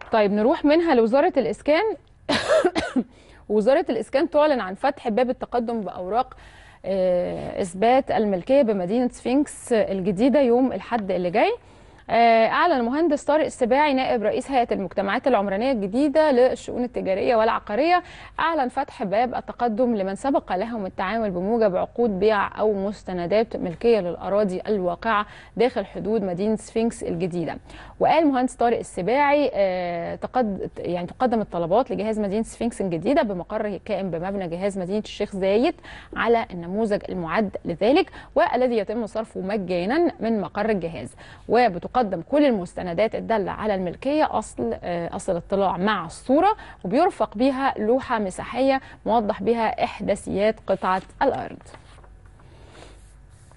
طيب نروح منها لوزاره الاسكان. وزاره الاسكان تعلن عن فتح باب التقدم باوراق اثبات الملكيه بمدينه سفنكس الجديده يوم الاحد اللي جاي. أعلن المهندس طارق السباعي نائب رئيس هيئة المجتمعات العمرانية الجديدة للشؤون التجارية والعقارية، أعلن فتح باب التقدم لمن سبق لهم التعامل بموجب عقود بيع أو مستندات ملكية للأراضي الواقعة داخل حدود مدينة سفنكس الجديدة. وقال المهندس طارق السباعي تقدم الطلبات لجهاز مدينة سفنكس الجديدة بمقر الكائن بمبنى جهاز مدينة الشيخ زايد على النموذج المعد لذلك، والذي يتم صرفه مجانا من مقر الجهاز. وبتقدم كل المستندات الدالة على الملكية، أصل اطلاع مع الصورة، وبيرفق بها لوحة مساحية موضح بها إحداثيات قطعة الأرض.